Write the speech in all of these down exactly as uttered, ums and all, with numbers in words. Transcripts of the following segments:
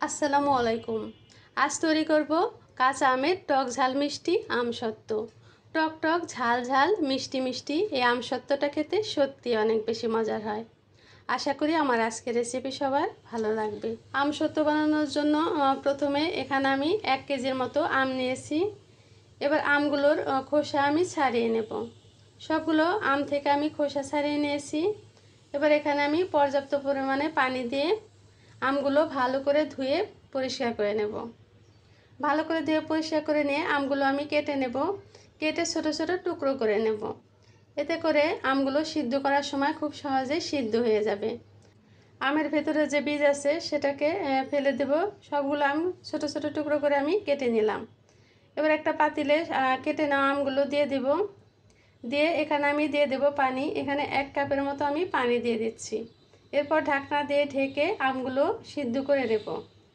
আসসালামু আলাইকুম। আজ তৈরি করব কাঁচা আমের টক ঝাল মিষ্টি আমসত্ত্ব। টক টক ঝাল ঝাল মিষ্টি মিষ্টি এই আমসত্ত্বটা খেতে সত্যি অনেক বেশি মজার হয়। আশা করি আমার আজকের রেসিপি সবার ভালো লাগবে। আমসত্ত্ব বানানোর জন্য প্রথমে এখানে আমি এক কেজির মতো আম নিয়েছি। এবার আমগুলোর খোসা আমি ছাড়িয়ে নেব। সবগুলো আম থেকে আমি খোসা ছাড়িয়ে নিয়েছি। এবার এখানে আমি পর্যাপ্ত পরিমাণে পানি দিয়ে আমগুলো ভালো করে ধুয়ে পরিষ্কার করে নেব। ভালো করে ধুয়ে পরিষ্কার করে নিয়ে আমগুলো আমি কেটে নেব। কেটে ছোট ছোট টুকরো করে নেব। এতে করে আমগুলো সিদ্ধ করার সময় খুব সহজেই সিদ্ধ হয়ে যাবে। আমের ভেতরে যে বীজ আছে সেটাকে ফেলে দেব। সবগুলো আম ছোট ছোট টুকরো করে আমি কেটে নিলাম। এবার একটা পাতিলে কেটে নেওয়া আমগুলো দিয়ে দেব। দিয়ে এখানে আমি দিয়ে দেব পানি। এখানে এক কাপের মতো আমি পানি দিয়ে দিচ্ছি। এরপর ঢাকনা দিয়ে ঢেকে আমগুলো সিদ্ধ করে নেব।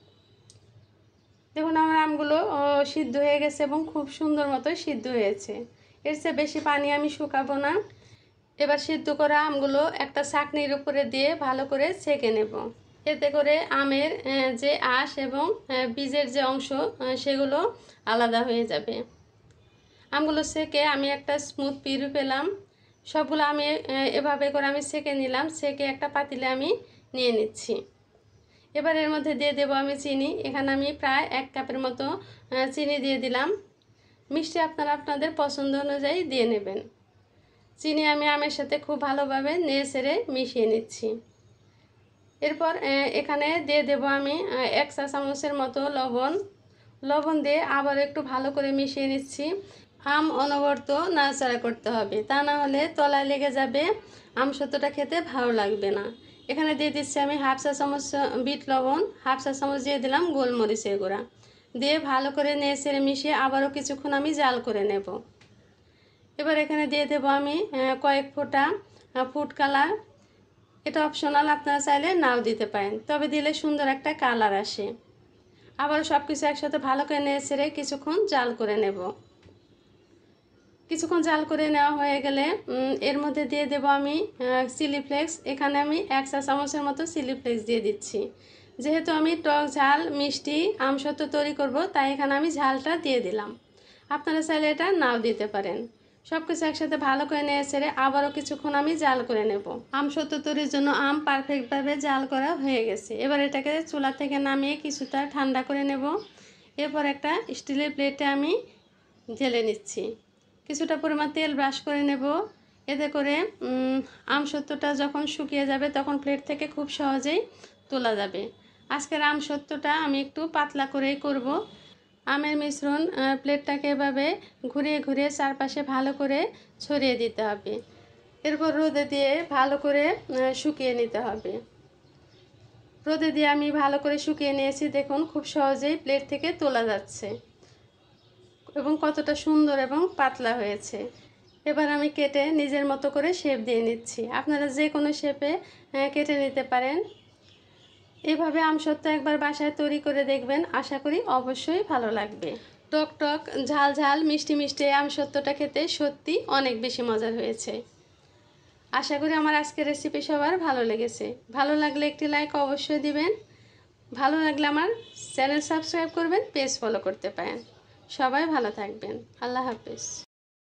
দেখুন আমার আমগুলো সিদ্ধ হয়ে গেছে এবং খুব সুন্দর মতো সিদ্ধ হয়েছে। এর চেয়ে বেশি পানি আমি শুকাবো না। এবার সিদ্ধ করা আমগুলো একটা ছাঁকনির উপরে দিয়ে ভালো করে ছেঁকে নেব। এতে করে আমের যে আঁশ এবং বীজের যে অংশ সেগুলো আলাদা হয়ে যাবে। আমগুলো ছেঁকে আমি একটা স্মুথ পিউরি পেলাম। সবগুলো আমি এভাবে করে আমি ছেঁকে নিলাম। ছেঁকে একটা পাতিলে আমি নিয়ে নিচ্ছি। এবার এর মধ্যে দিয়ে দেবো আমি চিনি। এখানে আমি প্রায় এক কাপের মতো চিনি দিয়ে দিলাম। মিষ্টি আপনারা আপনাদের পছন্দ অনুযায়ী দিয়ে নেবেন। চিনি আমি আমের সাথে খুব ভালোভাবে নেড়ে চেড়ে মিশিয়ে নিচ্ছি। এরপর এখানে দিয়ে দেবো আমি এক চা চামচের মতো লবণ। লবণ দিয়ে আবার একটু ভালো করে মিশিয়ে নিচ্ছি। আম অনবরত নাড়াচাড়া করতে হবে, তা না হলে তলায় লেগে যাবে, আমসত্ত্বটা খেতে ভালো লাগবে না। এখানে দিয়ে দিচ্ছি আমি হাফ চা চামচ বিট লবণ, হাফ চা চামচ দিয়ে দিলাম গোলমরিচের গুঁড়া। দিয়ে ভালো করে নেড়ে চেড়ে মিশিয়ে আবারও কিছুক্ষণ আমি জাল করে নেব। এবার এখানে দিয়ে দেবো আমি কয়েক ফোঁটা ফুড কালার। এটা অপশনাল, আপনারা চাইলে নাও দিতে পারেন, তবে দিলে সুন্দর একটা কালার আসে। আবারও সব কিছু একসাথে ভালো করে নেড়ে চেড়ে কিছুক্ষণ জাল করে নেব। কিছুক্ষণ জাল করে নেওয়া হয়ে গেলে এর মধ্যে দিয়ে দেব আমি চিলি ফ্লেক্স। এখানে আমি এক চা চামচের মতো চিলি ফ্লেক্স দিয়ে দিচ্ছি। যেহেতু আমি টক ঝাল মিষ্টি আমসত্ত্ব তৈরি করব, তাই এখানে আমি ঝালটা দিয়ে দিলাম। আপনারা চাইলে এটা নাও দিতে পারেন। সব কিছু একসাথে ভালো করে নিয়ে ছেড়ে আবারও কিছুক্ষণ আমি জাল করে নেব। আমসত্ত্ব তৈরির জন্য আম পারফেক্টভাবে জাল করা হয়ে গেছে। এবার এটাকে চুলা থেকে নামিয়ে কিছুটা ঠান্ডা করে নেব। এরপর একটা স্টিলের প্লেটে আমি ঢেলে নিচ্ছি। কিছুটা পরিমাণ তেল ব্রাশ করে নেব। এতে করে আমসত্ত্বটা যখন শুকিয়ে যাবে তখন প্লেট থেকে খুব সহজেই তোলা যাবে। আজকের আমসত্ত্বটা আমি একটু পাতলা করেই করব। আমের মিশ্রণ প্লেটটাকে এভাবে ঘুরিয়ে ঘুরিয়ে চারপাশে ভালো করে ছড়িয়ে দিতে হবে। এরপর রোদে দিয়ে ভালো করে শুকিয়ে নিতে হবে। রোদে দিয়ে আমি ভালো করে শুকিয়ে নিয়েছি। দেখুন খুব সহজেই প্লেট থেকে তোলা যাচ্ছে এবং কতটা সুন্দর এবং পাতলা হয়েছে। এবার আমি কেটে নিজের মতো করে শেপ দিয়ে নিচ্ছি। আপনারা যে কোনো শেপে কেটে নিতে পারেন। এভাবে আমসত্ত্ব একবার বাসায় তৈরি করে দেখবেন, আশা করি অবশ্যই ভালো লাগবে। টক টক ঝাল ঝাল মিষ্টি মিষ্টি আমসত্ত্বটা খেতে সত্যি অনেক বেশি মজার হয়েছে। আশা করি আমার আজকের রেসিপি সবার ভালো লেগেছে। ভালো লাগলে একটি লাইক অবশ্যই দিবেন। ভালো লাগলে আমার চ্যানেল সাবস্ক্রাইব করবেন, পেজ ফলো করতে পারেন। সবাই ভালো থাকবেন। আল্লাহ হাফেজ।